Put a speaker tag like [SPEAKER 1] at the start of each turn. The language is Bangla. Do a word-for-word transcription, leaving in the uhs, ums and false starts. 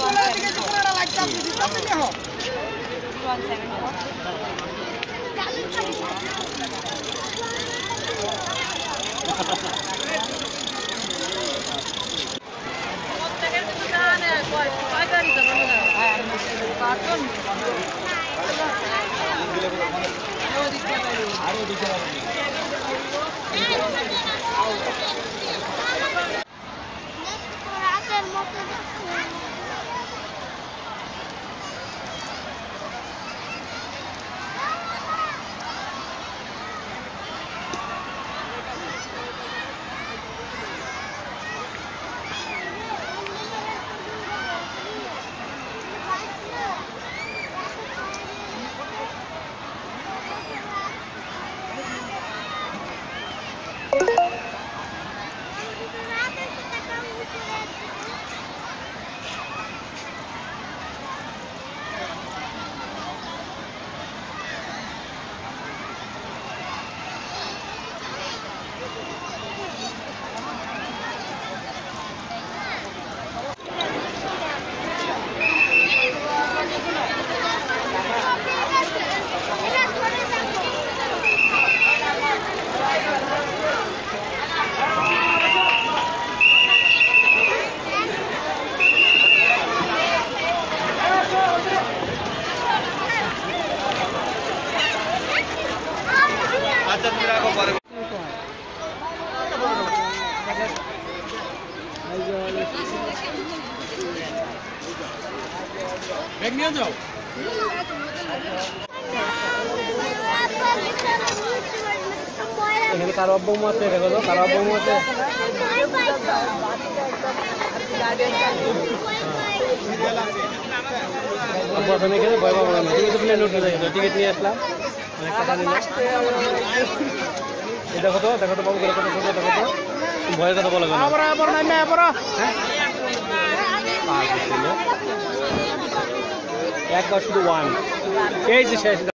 [SPEAKER 1] এখানে কারো বউ আছে, দেখো তো কারো বউ আছে। প্রথমে এখানে ভয় পাবো না, তুমি তো প্লেন উঠে যাই, টিকিট নিয়ে আসলাম, অনেক টাকা নিলাম। দেখো তো দেখো তো বাবু করে কথা বলছো, দেখো তো ভয়ের কথা বলো কেন? একবার শুধু ওয়ান এই যে শেষ।